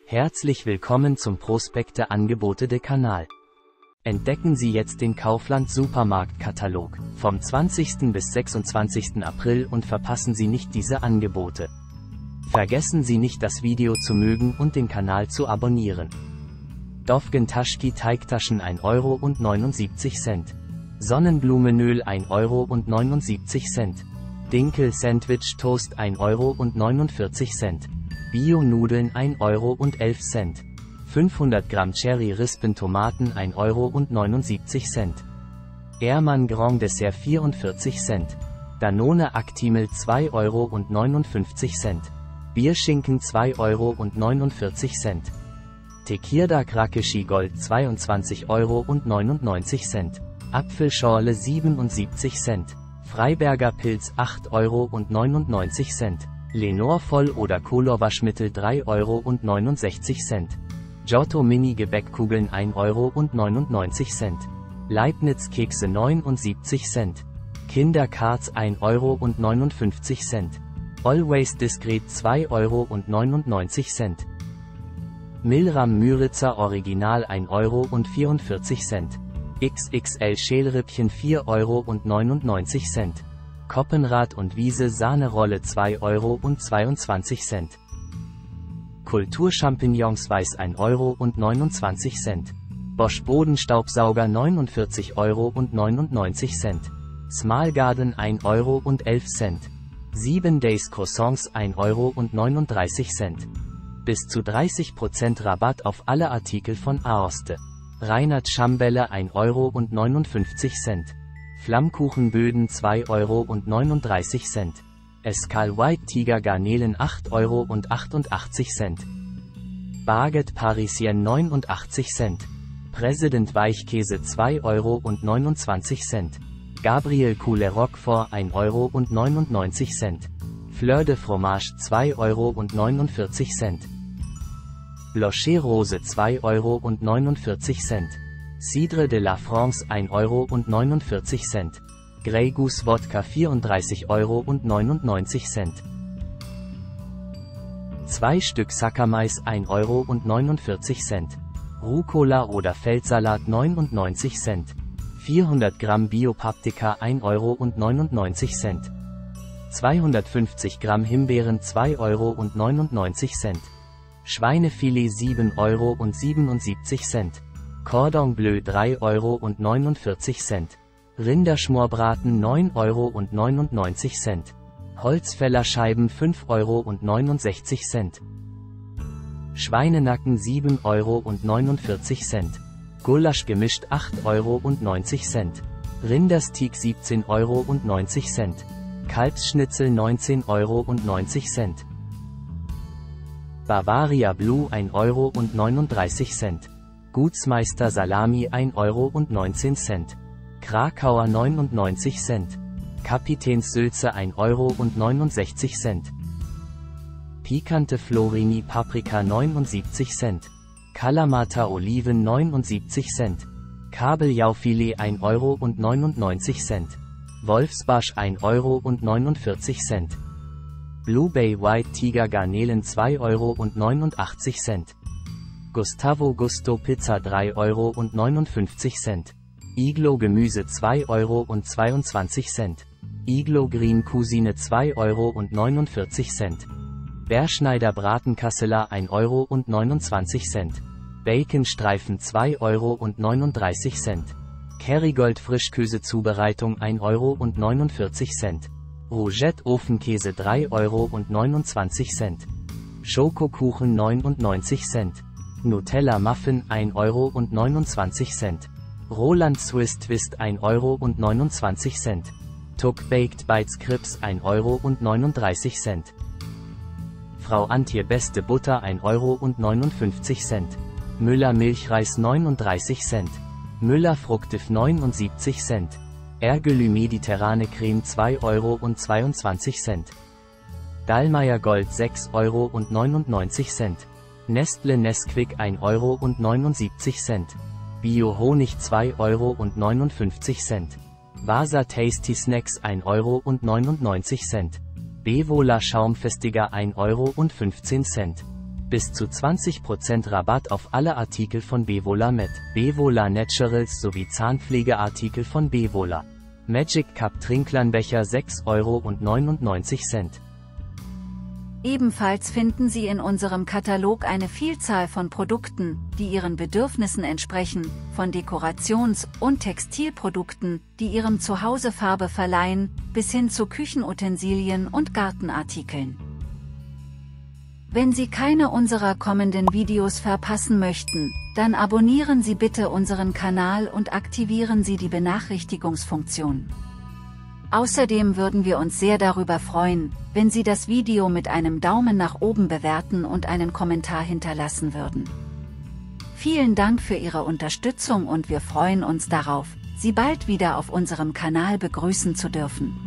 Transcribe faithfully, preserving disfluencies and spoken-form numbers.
Herzlich willkommen zum Prospekte Angebote de Kanal. Entdecken Sie jetzt den Kaufland Supermarktkatalog vom zwanzigsten bis sechsundzwanzigsten April und verpassen Sie nicht diese Angebote. Vergessen Sie nicht, das Video zu mögen und den Kanal zu abonnieren. Dovgen Taschki Teigtaschen ein Euro und neunundsiebzig Cent. Sonnenblumenöl ein Euro und neunundsiebzig Cent. Dinkel Sandwich Toast ein Euro und neunundvierzig Cent. Bio-Nudeln ein Euro und elf Cent. fünfhundert Gramm Cherry-Rispen Tomaten ein Euro und neunundsiebzig Cent. Ehrmann Grand Dessert vierundvierzig Cent. Danone Actimel zwei Euro und neunundfünfzig Cent. Bierschinken zwei Euro und neunundvierzig Cent. Tequila Krakeshi Gold zweiundzwanzig Euro und neunundneunzig Cent. Apfelschorle siebenundsiebzig Cent. Freiberger Pilz acht Euro und neunundneunzig Cent. Lenor Voll- oder Colorwaschmittel drei Euro und neunundsechzig Cent. Giotto Mini Gebäckkugeln ein Euro und neunundneunzig Cent. Leibniz Kekse neunundsiebzig Cent. Kinder Cards ein Euro und neunundfünfzig Cent. Always Discreet zwei Euro und neunundneunzig Cent. Milram Müritzer Original ein Euro und vierundvierzig Cent. X X L Schälrippchen vier Euro und neunundneunzig Cent. Koppenrad und Wiese Sahnerolle zwei Euro und zweiundzwanzig Cent. Kulturchampignons Weiß ein Euro und neunundzwanzig Cent. Bosch Bodenstaubsauger neunundvierzig Euro und neunundneunzig Cent. Small Garden ein Euro und elf Cent. sieben Days Croissants ein Euro und neununddreißig Cent. Bis zu dreißig Prozent Rabatt auf alle Artikel von Aoste. Reinhard Schambälle ein Euro und neunundfünfzig Cent. Flammkuchenböden zwei Euro und neununddreißig Cent. Escal White Tiger Garnelen acht Euro und achtundachtzig Cent. Baguette Parisien neunundachtzig Cent. President Weichkäse zwei Euro und neunundzwanzig Cent. Gabriel Coulet Roquefort ein Euro und neunundneunzig Cent. Fleur de Fromage zwei Euro und neunundvierzig Cent. Blocher Rose zwei Euro und neunundvierzig Cent. Cidre de la France ein Euro und neunundvierzig Cent. Grey Goose Wodka vierunddreißig Euro und neunundneunzig Cent. zwei Stück Saccamais ein Euro und neunundvierzig Cent. Rucola oder Feldsalat neunundneunzig Cent. vierhundert Gramm Bio-Paprika ein Euro und neunundneunzig Cent. zweihundertfünfzig Gramm Himbeeren zwei Euro und neunundneunzig Cent. Schweinefilet sieben Euro und siebenundsiebzig Cent. Cordon Bleu drei Euro und neunundvierzig Cent. Rinderschmorbraten neun Euro und neunundneunzig Cent. Holzfällerscheiben fünf Euro und neunundsechzig Cent. Schweinenacken sieben Euro und neunundvierzig Cent. Gulasch gemischt acht Euro und neunzig Cent. Rindersteak siebzehn Euro und neunzig Cent. Kalbsschnitzel neunzehn Euro und neunzig Cent. Bavaria Blue ein Euro und neununddreißig Cent. Gutsmeister Salami ein Euro und neunzehn Cent. Krakauer neunundneunzig Cent. Kapitäns Sülze ein Euro und neunundsechzig Cent. Pikante Florini Paprika neunundsiebzig Cent. Kalamata Oliven neunundsiebzig Cent. Kabeljaufilet ein Euro und neunundneunzig Cent. Wolfsbarsch ein Euro und neunundvierzig Cent. Blue Bay White Tiger Garnelen zwei Euro und neunundachtzig Cent. Gustavo Gusto Pizza drei Euro und neunundfünfzig Cent. Iglo Gemüse zwei Euro und zweiundzwanzig Cent. Iglo Green Cousine zwei Euro und neunundvierzig Cent. Berschneider Bratenkasseler ein Euro und neunundzwanzig Cent. Baconstreifen zwei Euro und neununddreißig Cent. Kerrygold Frischkäsezubereitung ein Euro und neunundvierzig Cent. Rougette Ofenkäse drei Euro und neunundzwanzig Cent. Schokokuchen neunundneunzig Cent. Nutella Muffin ein Euro und neunundzwanzig Cent. Roland Swiss Twist ein Euro und neunundzwanzig Cent. Tuck Baked Bites Crips ein Euro und neununddreißig Cent. Frau Antje Beste Butter ein Euro und neunundfünfzig Cent. Müller Milchreis neununddreißig Cent. Müller Fructif neunundsiebzig Cent. Ergelü Mediterrane Creme zwei Euro und zweiundzwanzig Cent. Dallmayr Gold sechs Euro und neunundneunzig Cent. Nestle Nesquik ein Euro und neunundsiebzig Cent. Bio Honig zwei Euro und neunundfünfzig Cent. Vasa Tasty Snacks ein Euro und neunundneunzig Cent. Bevola Schaumfestiger ein Euro und fünfzehn Cent. Bis zu zwanzig Prozent Rabatt auf alle Artikel von Bevola mit Bevola Naturals sowie Zahnpflegeartikel von Bevola. Magic Cup Trinklernbecher sechs Euro neunundneunzig. Ebenfalls finden Sie in unserem Katalog eine Vielzahl von Produkten, die Ihren Bedürfnissen entsprechen, von Dekorations- und Textilprodukten, die Ihrem Zuhause Farbe verleihen, bis hin zu Küchenutensilien und Gartenartikeln. Wenn Sie keine unserer kommenden Videos verpassen möchten, dann abonnieren Sie bitte unseren Kanal und aktivieren Sie die Benachrichtigungsfunktion. Außerdem würden wir uns sehr darüber freuen, wenn Sie das Video mit einem Daumen nach oben bewerten und einen Kommentar hinterlassen würden. Vielen Dank für Ihre Unterstützung und wir freuen uns darauf, Sie bald wieder auf unserem Kanal begrüßen zu dürfen.